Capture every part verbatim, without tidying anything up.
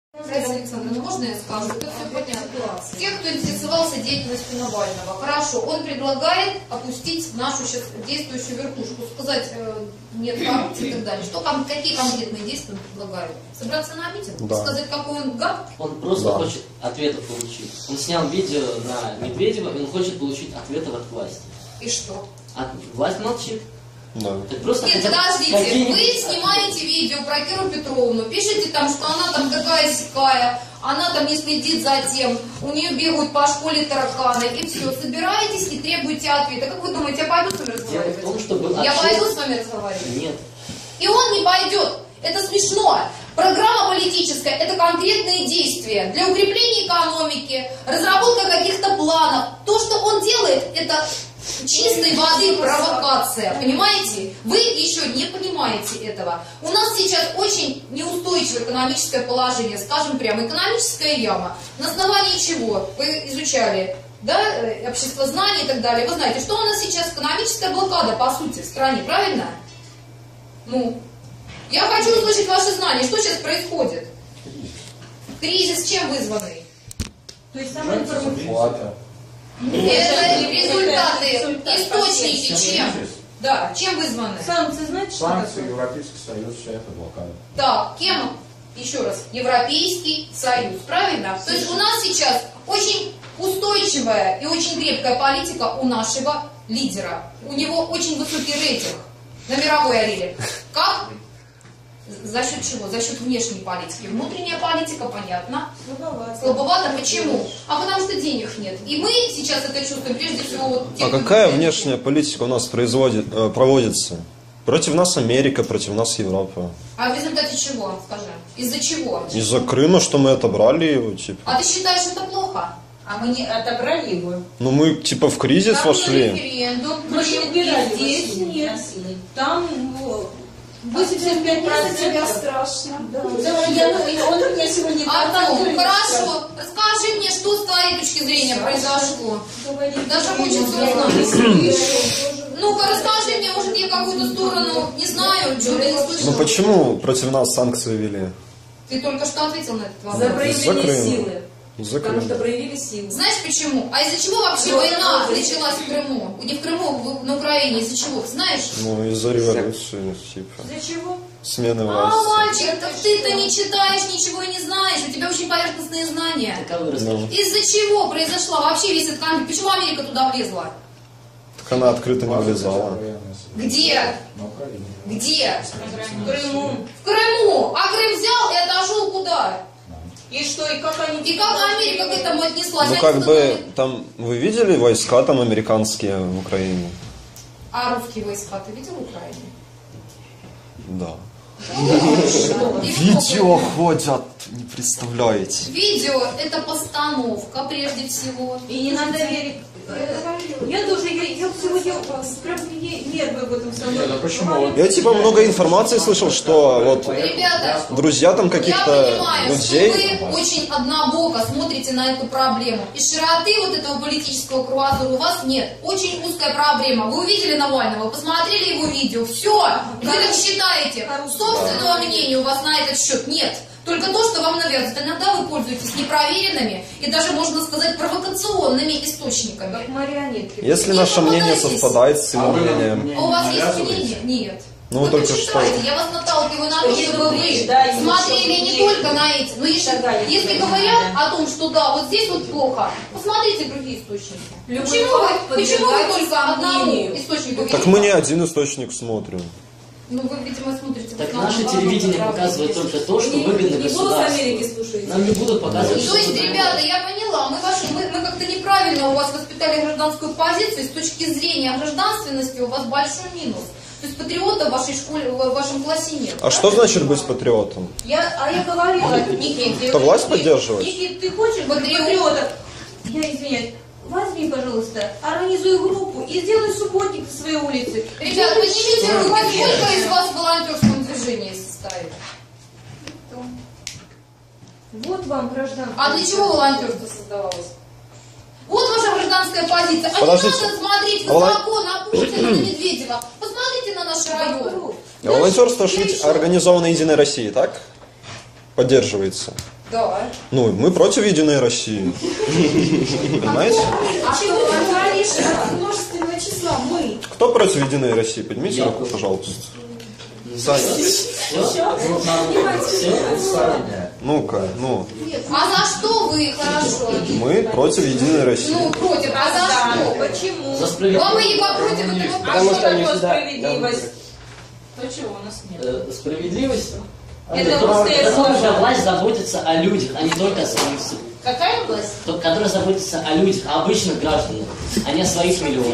Александр, ну можно я скажу? Это все понятно. Те, кто интересовался деятельностью Навального, хорошо, он предлагает опустить нашу сейчас действующую верхушку, сказать э, нет коррупции и так далее. Что, какие конкретные действия он предлагает? Собраться на митинг? Да. Сказать, какой он гад? Он просто да. хочет ответов получить. Он снял видео на Медведева, и он хочет получить ответов от власти. И что? А власть молчит. Да. Просто Нет, подождите, вы снимаете видео про Киру Петровну, пишете там, что она там такая-сякая, она там не следит за тем, у нее бегают по школе тараканы, и все, собираетесь и требуете ответа. Как вы думаете, я пойду с вами разговаривать? Дело в том, что был я отчет... пойду с вами разговаривать? Нет. И он не пойдет. Это смешно. Программа политическая – это конкретные действия для укрепления экономики, разработка каких-то планов. То, что он делает, это чистой воды провокация, понимаете? Вы еще не понимаете этого. У нас сейчас очень неустойчивое экономическое положение, скажем прямо, экономическая яма. На основании чего? Вы изучали, да, общество знаний и так далее. Вы знаете, что у нас сейчас экономическая блокада, по сути, в стране, правильно? Ну, я хочу услышать ваши знания. Что сейчас происходит? Кризис чем вызванный? То есть самая информация. Это результаты, источники чем? Да, чем вызваны? Санкции, знаете, что Санкции, такое? Европейский Союз, вся эта блокада. Так, кем? Еще раз, Европейский Союз, правильно? То есть у нас сейчас очень устойчивая и очень крепкая политика у нашего лидера. У него очень высокий рейтинг на мировой арене. Как? За счет чего? За счет внешней политики. Внутренняя политика, понятно. Слабовато. Слабовато. Почему? А потому что денег нет. И мы сейчас это чувствуем, прежде всего... Вот, а какая внешняя политика у нас производит, э, проводится? Против нас Америка, против нас Европа. А в результате чего, скажи? Из-за чего? Из-за Крыма, что мы отобрали его, типа. А ты считаешь, это плохо? А мы не отобрали его. Ну мы типа в кризис Там был вошли. референдум, Мы же убирали здесь нет. Там восемьдесят пять процентов. Тебя страшно. Да, да, я, он меня сегодня... Артур, хорошо, расскажи мне, что с твоей точки зрения произошло. Даже хочется узнать. Ну-ка, расскажи мне, может, я какую-то сторону не знаю, что ты не слышал. Ну почему против нас санкции ввели? Ты только что ответил на этот За вопрос. проявление силы. Из-за Потому Крыма. что проявили силу. Знаешь почему? А из-за чего вообще война началась в Крыму? Не в Крыму, на Украине. Из-за чего? Знаешь? Ну из-за революции, типа. Для чего? Смены А, власти. мальчик, так ты-то не читаешь, ничего и не знаешь. У тебя очень поверхностные знания. Таковы расскажи. Из-за чего произошла вообще весь этот конфликт? Почему Америка туда влезла? Так она открыто не влезала. Где? На Украине. Где? В Крыму. В Крыму. А Крым взял и отошел куда? И что, и как они... И как Америка к этому отнеслась? Ну Они как бы сказали, там, вы видели войска там американские в Украине? А русские войска ты видел в Украине? Да. И Видео ходят, не представляете. Видео – это постановка, прежде всего. И не надо верить. Я тоже, я, я сегодня прям мне нервы в этом самом. Нет, а почему? Я типа много информации слышал, что вот Ребята, друзья там я каких-то понимаю, людей. что вы очень однобоко смотрите на эту проблему. И широты вот этого политического кругозора у вас нет. Очень узкая проблема. Вы увидели Навального, посмотрели его видео, все. Вы так считаете. Собственного мнения у вас на этот счет нет. Только то, что вам навязывают. Иногда вы пользуетесь непроверенными и даже, можно сказать, провокационными источниками. Как марионетки. Если Не наше мнение попадайтесь. совпадает с его А вы мнением. мне А у вас не есть навязываете? мнение? Нет. Ну, Вы только почитайте, что. я вас наталкиваю на то, Если чтобы вы вы да, и смотрели ничего не не только на эти, но если, Тогда я если понимаю, говорят да. о том, что да, вот здесь вот плохо, посмотрите другие источники. Любой Почему вы, факт почему вы подвергается только одному сомнению. источнику Так верите? мы не один источник смотрим. Ну вы, видимо, смотрите... в Так основном наше в телевидение одном показывает направлении. только то, что Не- выгодно не голос Америки государству. слушаете. Нам не будут показывать, То есть, что ребята, я поняла, мы, ваши, мы, мы как-то неправильно у вас воспитали гражданскую позицию, с точки зрения гражданственности у вас большой минус. То есть патриота в вашей школе, в вашем классе нет. А что значит быть патриотом? Я, а я говорила, Никит, Это власть поддерживать? Никит, ты хочешь быть Патриот. патриотом? Я извиняюсь. Возьми, пожалуйста, организуй группу и сделай субботник на своей улице. Ребята, поднимите руки, сколько из вас в волонтерском движении состоит? Вот вам гражданство. А для чего волонтерство создавалось? Вот ваша гражданская позиция. А Подождите. не надо смотреть А волон- высоко на Путина, на Медведева. Посмотрите на наш район. А волонтерство Я же ведь еще- организовано Единой Россией, так? Поддерживается. Да. Ну, мы против Единой России. Понимаете? А что ты говоришь от множественного числа? Мы. Кто против Единой России? Поднимите руку, пожалуйста. Саня. Все? Ну-ка, ну. А за что вы, хорошо? Мы против Единой России. Ну, против, а за что? Почему? За справедливость. Вам и не против этого. А что такое справедливость? То чего у нас нет? Э, Справедливость. Это То, быстрее это слова. когда власть заботится о людях, а не только о своих себе. Какая власть? Тот, который заботится о людях, о обычных гражданах, а не о своих миллионах.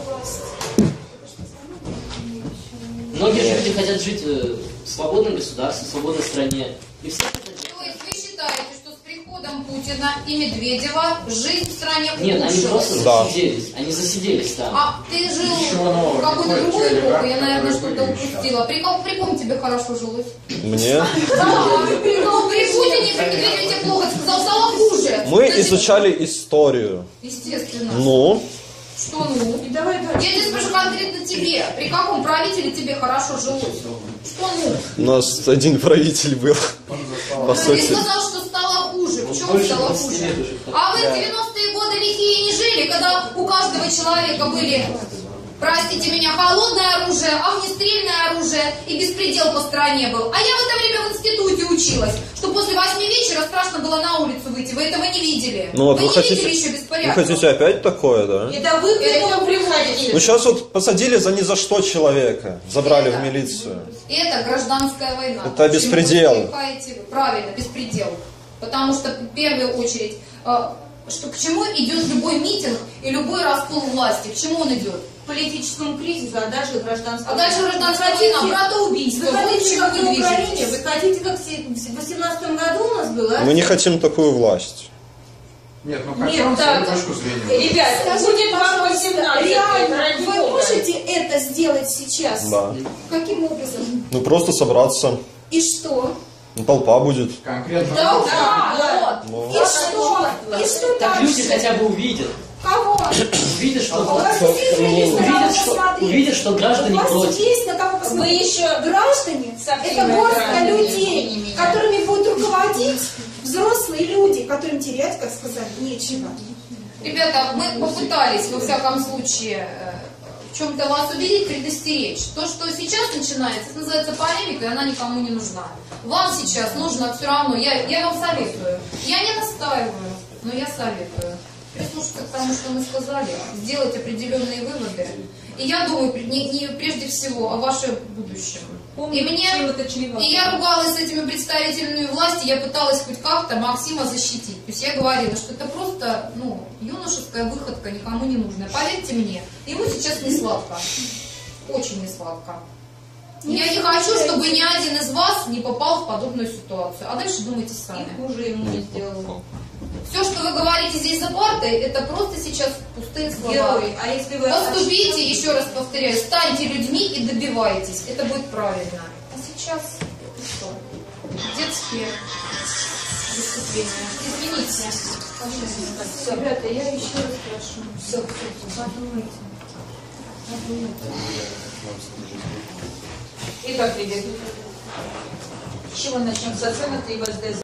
Многие же люди хотят жить э, в свободном государстве, в свободной стране. И все хотят жить. То есть вы считаете, что с приходом Путина и Медведева жизнь в стране Нет, они улучшилась? просто Да. засиделись. Они засиделись там. А ты жил Ничего нового, в какую-то приходит другую человек, эпоху, я, наверное, который что-то были упустила. При ком, при ком тебе хорошо жилось? Мне? Да, ну, при Путине, при Медведеве тебе плохо, ты сказал, стало хуже. Мы Кстати, изучали историю. Естественно. Ну, Что ну? И давай Я дальше. тебе спрашиваю конкретно тебе. При каком правителе тебе хорошо жилось? Что ну? у нас один правитель был. По Ты сути. сказал, что стало хуже. В чем Больше стало двадцати лет хуже? уже. А вы в девяностые годы лихие не жили, когда у каждого человека были, простите меня, холодное оружие, огнестрельное оружие и беспредел по стране был. А я в это время в институте училась, что после восьми вечера страшно было на улицу выйти. Вы этого не видели. Ну вот вы вы не видели хотите, еще вы беспорядков. хотите опять такое, да? Это вы к этому приходите. Ну сейчас вот посадили за ни за что человека, забрали в милицию. Это гражданская война. Это беспредел. Почему вы вздыхаете вы? Правильно, беспредел. Потому что в первую очередь, э, что, к чему идет любой митинг и любой раскол власти? К чему он идет? К политическому кризису, а дальше гражданская. А дальше гражданская война, братоубийство. Вы Вот к хотите, чему как вы на Украине? движетесь. Вы хотите, как в восемнадцатом году у нас было? Мы не хотим такую власть. Нет, ну Нет, хотя бы так. свою точку зрения. Ребят, Скажите, будет вам пожалуйста, восемнадцать. реально, ради вы бога. можете это сделать сейчас? Да. Каким образом? Ну просто собраться. И что? Ну, толпа будет. Конкретно. Да, да, Ну. И что? И что Так люди дальше? хотя бы увидят. Кого? Увидят, что, У вас есть есть на кого увидят, что, посмотреть. увидят, что граждане У вас против. есть на кого посмотреть. Вы еще Граждане – совсем это горстка граждане, людей, извини меня. которыми будут руководить взрослые люди, которым терять, как сказали, нечего. Ребята, мы попытались, во всяком случае, э, в чем-то вас убедить, предостеречь. То, что сейчас начинается, это называется полемика, и она никому не нужна. Вам сейчас нужно все равно, я, я вам советую, я не настаиваю, но я советую прислушаться к тому, что мы сказали, сделать определенные выводы. И я думаю, не, не прежде всего о вашем будущем. И мне, и я ругалась с этими представителями власти, я пыталась хоть как-то Максима защитить. То есть я говорила, что это просто, ну, юношеская выходка, никому не нужная. Поверьте мне, ему сейчас не сладко. Очень не сладко. Я не хочу, чтобы ни один из вас не попал в подобную ситуацию. А дальше думайте сами. и хуже ему не сделал. Все, что вы говорите здесь за партой, это просто сейчас пустые слова. Герой, а если вы... Поступите, еще раз повторяю, станьте людьми и добивайтесь. Это будет правильно. А сейчас что? Детские выступления. Извините. Пожалуйста. Ребята, я еще раз прошу. Все, все, Подумайте. Подумайте. Итак, ребята, с чего начнем? С оценок и ВСД.